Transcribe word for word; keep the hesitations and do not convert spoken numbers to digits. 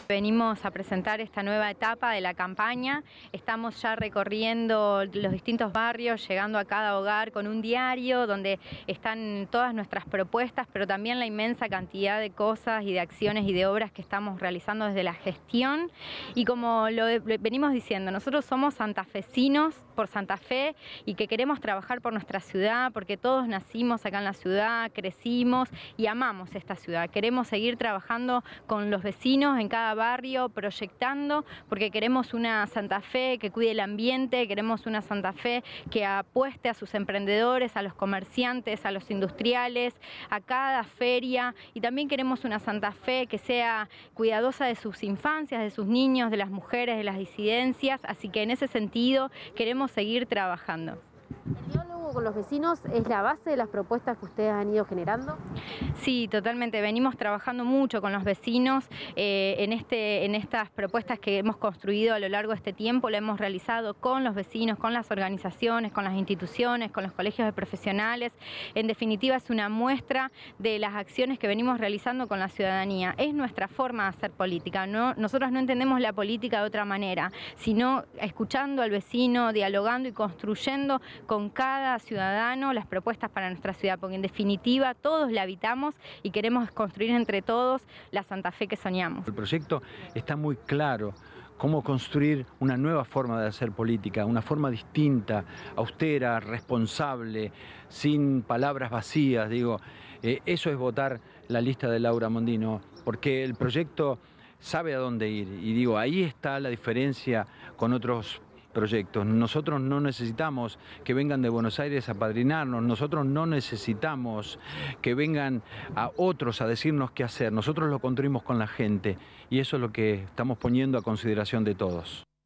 Venimos a presentar esta nueva etapa de la campaña. Estamos ya recorriendo los distintos barrios, llegando a cada hogar con un diario donde están todas nuestras propuestas, pero también la inmensa cantidad de cosas y de acciones y de obras que estamos realizando desde la gestión. Y como lo venimos diciendo, nosotros somos santafesinos por Santa Fe y que queremos trabajar por nuestra ciudad, porque todos nacimos acá en la ciudad, crecimos y amamos esta ciudad. Queremos seguir trabajando con los vecinos en cada barrio, proyectando, porque queremos una Santa Fe que cuide el ambiente, queremos una Santa Fe que apueste a sus emprendedores, a los comerciantes, a los industriales, a cada feria, y también queremos una Santa Fe que sea cuidadosa de sus infancias, de sus niños, de las mujeres, de las disidencias, así que en ese sentido queremos seguir trabajando. ¿El diálogo con los vecinos es la base de las propuestas que ustedes han ido generando? Sí, totalmente. Venimos trabajando mucho con los vecinos eh, en, este, en estas propuestas que hemos construido a lo largo de este tiempo. Lo hemos realizado con los vecinos, con las organizaciones, con las instituciones, con los colegios de profesionales. En definitiva, es una muestra de las acciones que venimos realizando con la ciudadanía. Es nuestra forma de hacer política. ¿no? Nosotros no entendemos la política de otra manera, sino escuchando al vecino, dialogando y construyendo con cada ciudadano las propuestas para nuestra ciudad, porque en definitiva todos la habitamos y queremos construir entre todos la Santa Fe que soñamos. El proyecto está muy claro, cómo construir una nueva forma de hacer política, una forma distinta, austera, responsable, sin palabras vacías, digo, eh, eso es votar la lista de Laura Mondino, porque el proyecto sabe a dónde ir, y digo, ahí está la diferencia con otros proyectos. Nosotros no necesitamos que vengan de Buenos Aires a padrinarnos, nosotros no necesitamos que vengan a otros a decirnos qué hacer, nosotros lo construimos con la gente y eso es lo que estamos poniendo a consideración de todos.